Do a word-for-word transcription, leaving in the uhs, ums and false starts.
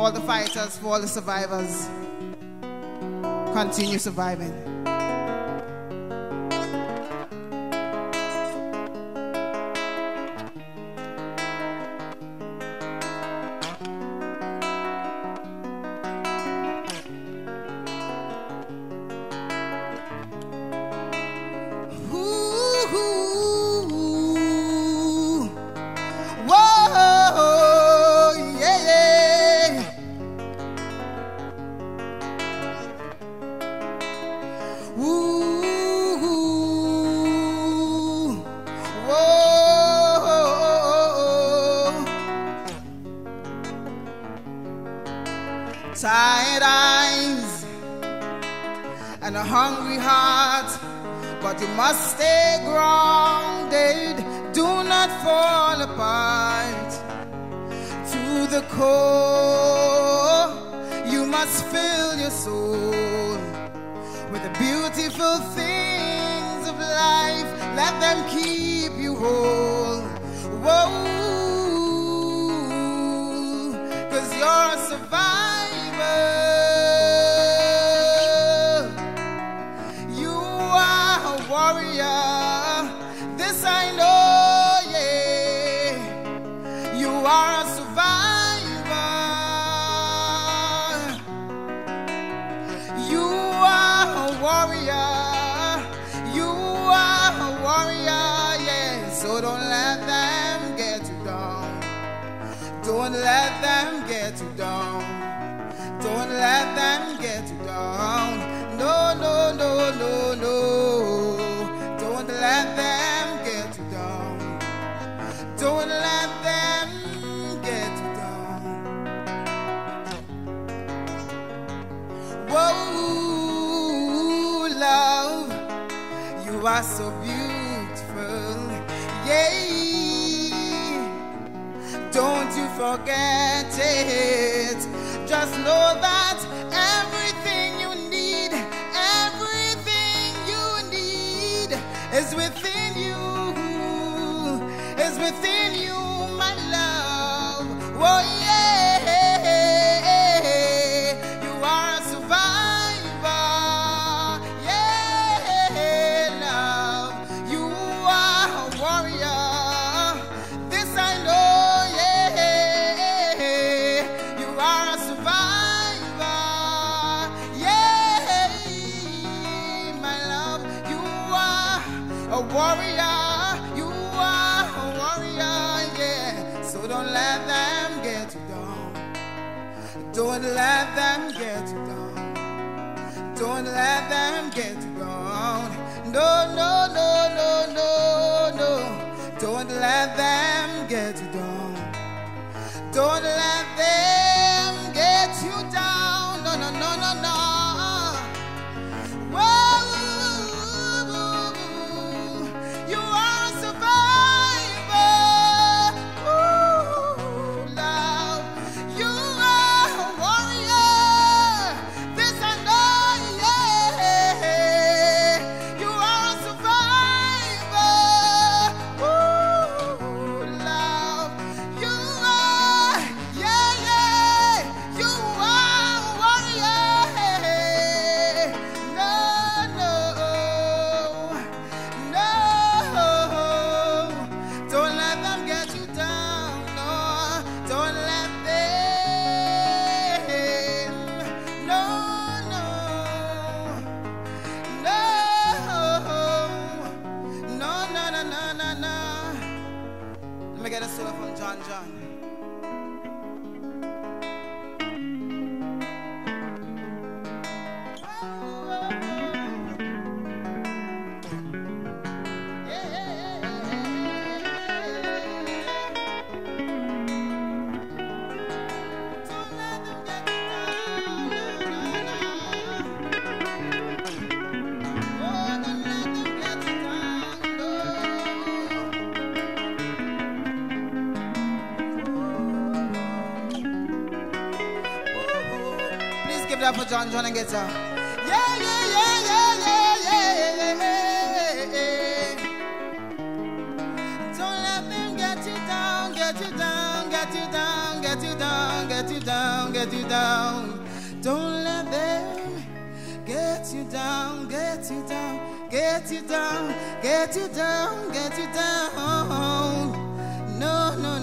all the fighters, for all the survivors. Continue surviving. Tired eyes and a hungry heart, but you must stay grounded. Do not fall apart. To the core, you must fill your soul with the beautiful things of life. Let them keep you whole. Whoa, 'cause you're a survivor. This I know, yeah. You are a survivor. You are a warrior. You are a warrior, yeah. So don't let them get you down. Don't let them get you down. Don't let them get you down. No, no, no, no, no. Don't let them get you down. Don't let them get you down. Whoa, love, you are so beautiful. Yeah, don't you forget it. Just know that everything you need, everything you need is within you, is within you, my love. Oh yeah, you are a survivor. Yeah, love, you are a warrior. This I know, yeah, you are a survivor. Yeah, my love, you are a warrior, you are a warrior, yeah. So don't let them get you down. Don't let them get you down. Don't let them get you down. No, no, no, no, no, no. Don't let them get you down. Don't let them get you down. No, no, no, no, no. Whoa. Let me get a solo from John John. Give it up for John John and guitar. Yeah, yeah, yeah, yeah, yeah, yeah, yeah. Don't let them get you down, get you down, get you down, get get you down, get you down, get you down. Don't let them get you down, get you down, get you down, get you down, get you down. No, no, no.